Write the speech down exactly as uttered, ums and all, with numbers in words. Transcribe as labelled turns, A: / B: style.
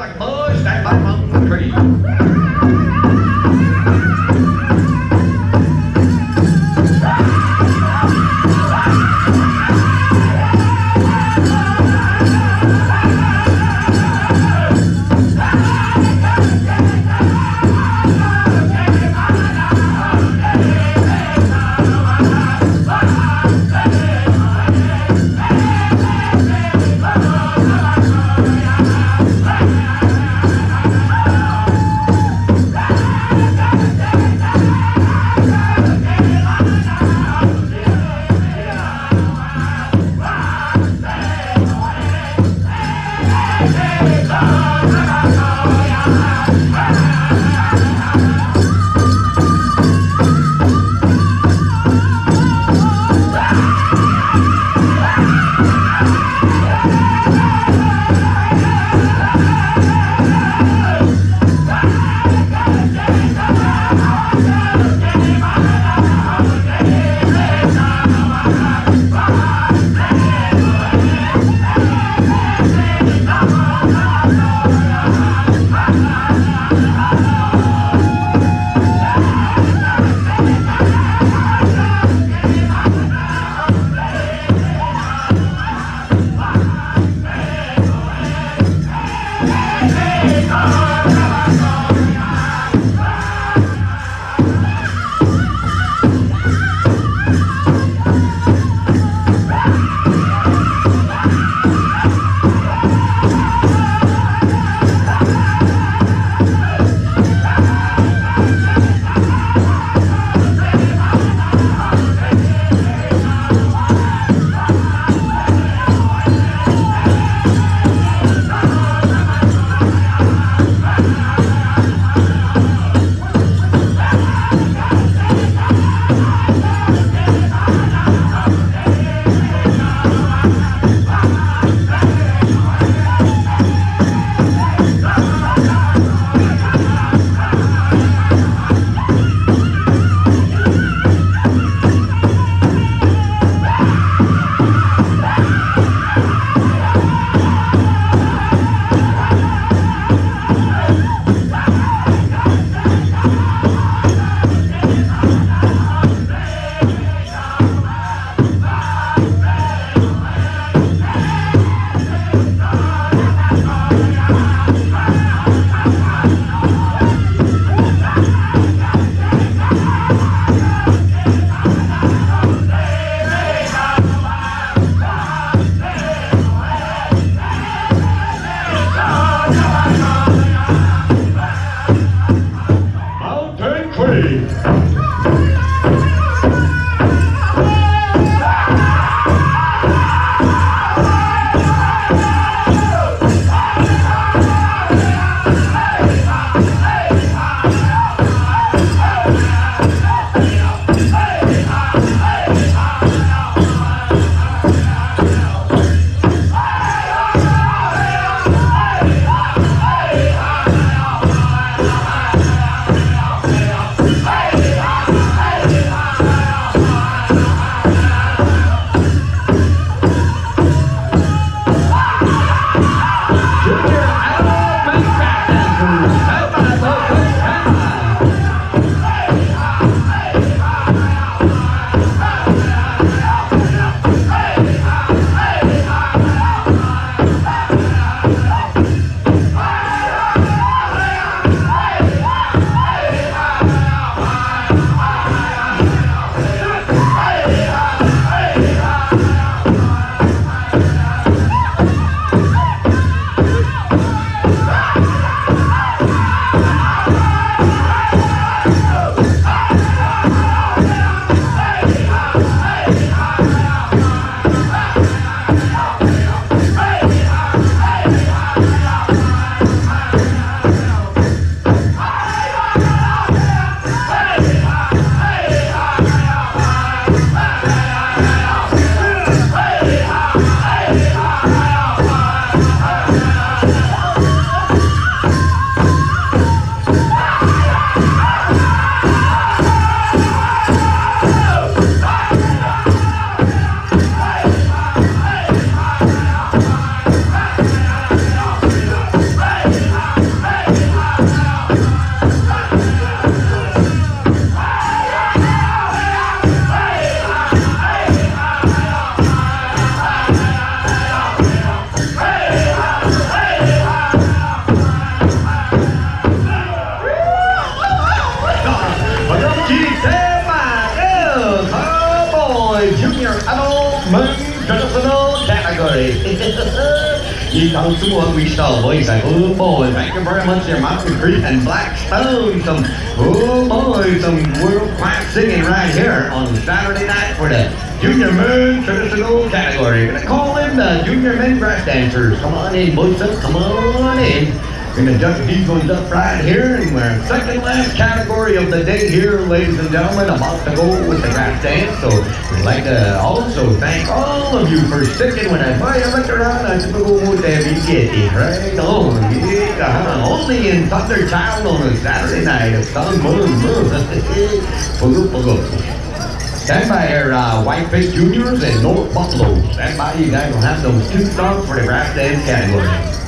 A: like a bush that by among the trees. the junior adult men's traditional category. You come to what we saw, boys. Like, oh boy, thank you very much, there, Mountain Creek and Blackstone. Some, oh boy, some world-class singing right here on Saturday night for the junior men's traditional category. Gonna call in the junior men brass dancers. Come on in, boys. Come on in. Gonna dust these ones up right here, and we're second last category of the day here, ladies and gentlemen, about to go with the brass dance. So we'd like to also thank all of you for sticking with us. Boy, I looked around, I said, we'll go there, we get it, right on. Yeah, uh-huh. Only in Thunderchild on a Saturday night of Sun Moon Moon. Puggle, puggle. Stand by here, uh, Whitefish Juniors and North Buffalo. Stand by, you guys will have those two songs for the brass dance category.